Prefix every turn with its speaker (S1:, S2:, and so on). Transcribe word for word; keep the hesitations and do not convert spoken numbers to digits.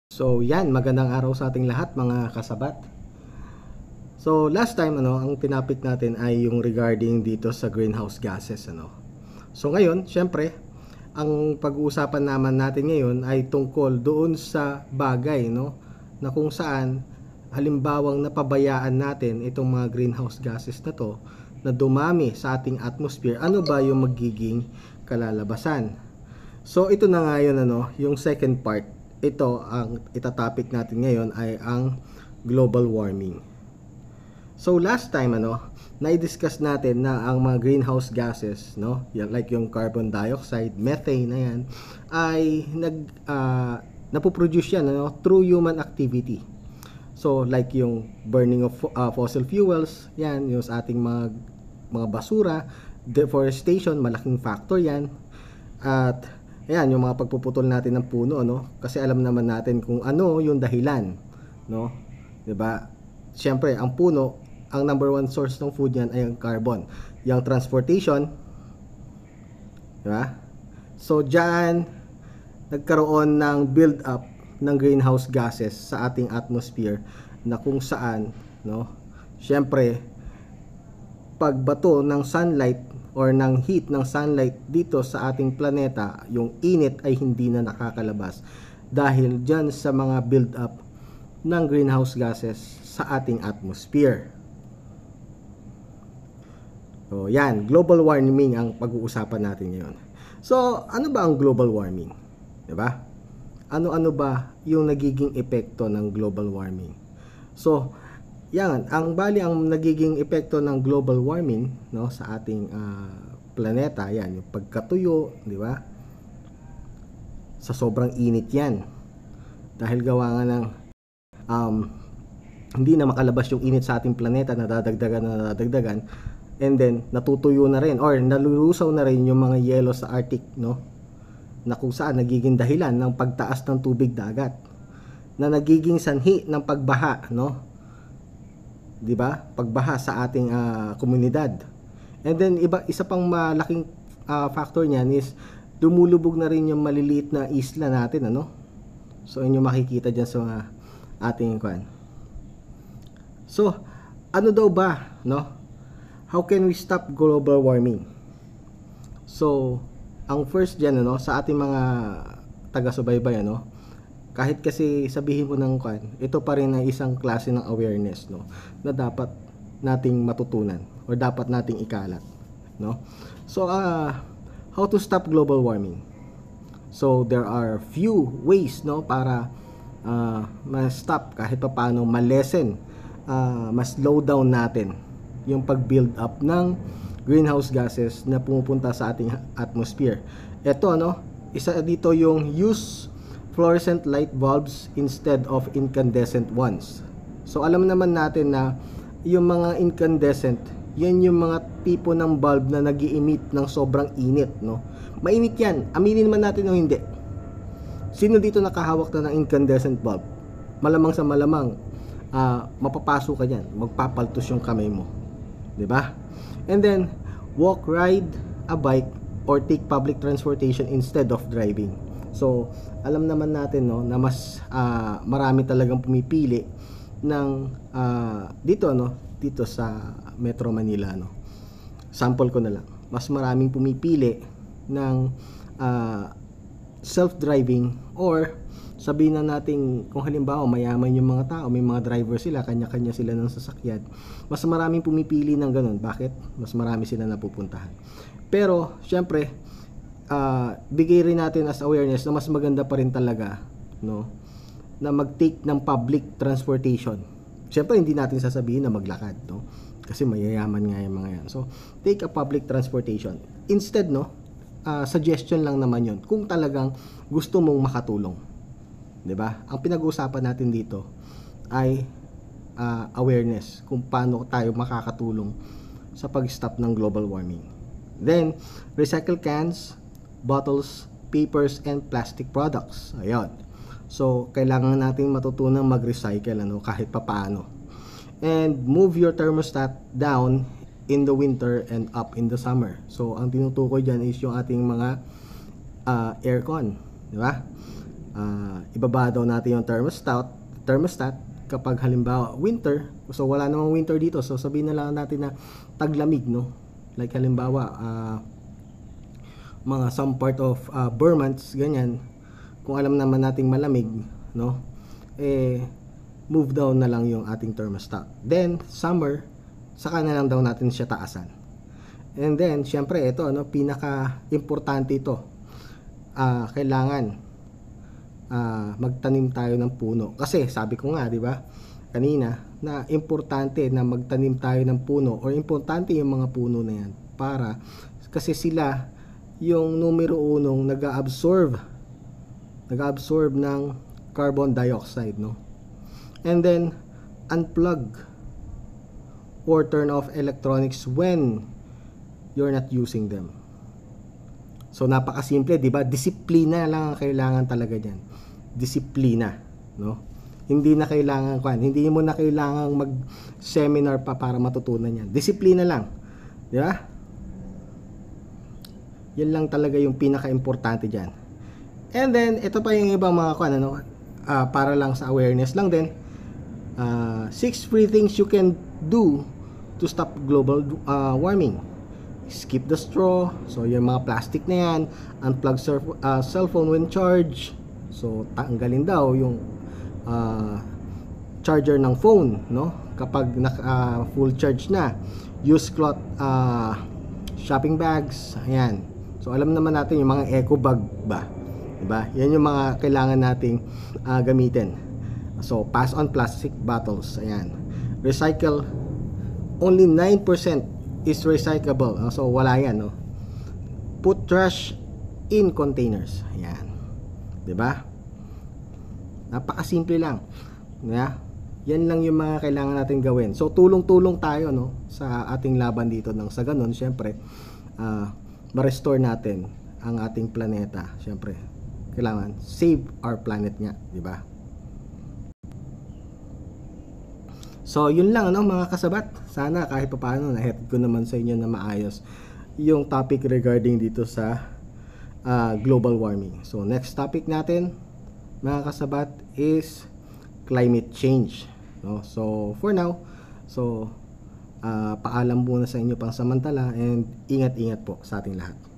S1: So yan, magandang araw sa ating lahat mga kasabat. So last time ano, ang tinapik natin ay yung regarding dito sa greenhouse gases ano. So ngayon, syempre, ang pag-uusapan naman natin ngayon ay tungkol doon sa bagay no na kung saan halimbawang napabayaan natin itong mga greenhouse gases na to na dumami sa ating atmosphere, ano ba yung magiging kalalabasan? So ito na nga yun ano, yung second part. Ito ang itatopic natin ngayon ay ang global warming. So last time ano, na-discuss natin na ang mga greenhouse gases, no, like yung carbon dioxide, methane na yan, ay nag uh, napoproduce yan ano, through human activity. So like yung burning of uh, fossil fuels, yan yung sa ating mga mga basura, deforestation, malaking factor yan. At ayan, yung mga pagpuputol natin ng puno, no? Kasi alam naman natin kung ano yung dahilan, no? 'Di ba? Siyempre, ang puno, ang number one source ng food niyan ay ang carbon. Yung transportation, 'di ba? So diyan nagkaroon ng build up ng greenhouse gases sa ating atmosphere na kung saan, no? Siyempre, pagbato ng sunlight or ng heat ng sunlight dito sa ating planeta, yung init ay hindi na nakakalabas dahil dyan sa mga build up ng greenhouse gases sa ating atmosphere. So yan, global warming ang pag-uusapan natin ngayon. So ano ba ang global warming? 'Di ba? Ano-ano ba yung nagiging epekto ng global warming? So yan, ang bali ang nagiging epekto ng global warming no sa ating uh, planeta, yan yung pagkatuyo, di ba? Sa sobrang init yan. Dahil gawa nga ng um, hindi na makalabas yung init sa ating planeta, nadadagdagan na nadadagdagan, and then natutuyo na rin or nalulusaw na rin yung mga yelo sa Arctic, no? Na kung saan nagiging dahilan ng pagtaas ng tubig dagat, na nagiging sanhi ng pagbaha, no? 'Di ba? Pagbaha sa ating uh, komunidad. And then iba isa pang malaking uh, factor niyan is lumulubog na rin yung maliliit na isla natin ano. So inyo makikita diyan sa uh, ating kwan. So ano daw ba, no? How can we stop global warming? So ang first diyan ano sa ating mga taga-subaybay ano, kahit kasi sabihin mo ng kwan, ito pa rin ay isang klase ng awareness no na dapat nating matutunan or dapat nating ikalat, no? So uh, how to stop global warming? So there are few ways no para uh, ma-stop kahit papaano, ma-lessen, uh, ma-slow down natin yung pag-build up ng greenhouse gases na pumupunta sa ating atmosphere. Ito no, isa dito yung use fluorescent light bulbs instead of incandescent ones. So alam naman natin na yung mga incandescent, yan yung mga tipo ng bulb na nag-i-emit ng sobrang init, no? Mainit yan, aminin man natin o hindi. Sino dito nakahawak na ng incandescent bulb? Malamang sa malamang, uh, mapapasok ka dyan, magpapaltos yung kamay mo, 'di ba? And then, walk, ride a bike, or take public transportation instead of driving. So, alam naman natin no na mas uh, marami talagang pumipili ng uh, dito no, dito sa Metro Manila no. Sample ko na lang. Mas maraming pumipili ng uh, self-driving or sabihin na natin kung halimbawa mayaman yung mga tao, may mga driver sila, kanya-kanya sila ng sasakyan. Mas maraming pumipili ng ganun. Bakit? Mas marami sila napupuntahan. Pero, syempre, Uh, bigay rin natin as awareness na mas maganda pa rin talaga no na mag-take ng public transportation. Siyempre hindi natin sasabihin na maglakad no kasi mayayaman nga yung mga yan. So take a public transportation instead no. Uh, suggestion lang naman yon kung talagang gusto mong makatulong, 'di ba? Ang pinag-uusapan natin dito ay uh, awareness kung paano tayo makakatulong sa pag-stop ng global warming. Then recycle cans, bottles, papers, and plastic products. Ayun. So, kailangan natin matutunan mag-recycle ano, kahit papaano. And move your thermostat down in the winter and up in the summer. So, ang tinutukoy dyan is yung ating mga uh, aircon. Di ba? uh, ibaba daw natin yung thermostat, thermostat kapag halimbawa winter. So wala namang winter dito, so sabihin na lang natin na taglamig, no? Like halimbawa uh, mga some part of uh, Vermont, ganyan, kung alam naman nating malamig, no, eh move down na lang yung ating thermostat. Then summer, saka na lang daw natin siya taasan. And then syempre ito, no, pinaka importante ito, uh, kailangan uh, magtanim tayo ng puno. Kasi sabi ko nga, di ba, kanina, na importante na magtanim tayo ng puno, or importante yung mga puno na yan, para kasi sila yung numero unong nag-absorb nag-absorb ng carbon dioxide, no? And then unplug or turn off electronics when you're not using them. So napakasimple, di ba? Disiplina lang ang kailangan talaga diyan. Disiplina, no? Hindi na kailangan kwan, hindi mo na kailangang mag-seminar pa para matutunan 'yan. Disiplina lang, di ba? Yan lang talaga yung pinaka-importante diyan. And then ito pa yung ibang mga kwan, ano, uh, para lang sa awareness lang din. Uh, six free things you can do to stop global uh, warming. Skip the straw. So yung mga plastic na yan, unplug uh, cellphone when charged. So tanggalin daw yung uh, charger ng phone, no, kapag naka, uh, full charge na. Use cloth uh, shopping bags. Ayan. So alam naman natin yung mga eco bag ba, diba? Yan yung mga kailangan nating uh, gamitin. So pass on plastic bottles. Ayan. Recycle, only nine percent is recyclable. So wala yan, no. Put trash in containers. Ayan. 'Di ba? Napakasimple lang. Yeah? Yan lang yung mga kailangan natin gawin. So tulong-tulong tayo, no, sa ating laban dito, nang sa ganun syempre uh, ma-restore natin ang ating planeta. Syempre kailangan save our planet nga, 'di ba? So yun lang, no, mga kasabat. Sana kahit papaano nahetid ko naman sa inyo na maayos yung topic regarding dito sa uh, global warming. So next topic natin, mga kasabat, is climate change, no? So for now, so uh, paalam muna sa inyo pang samantala, and ingat-ingat po sa ating lahat.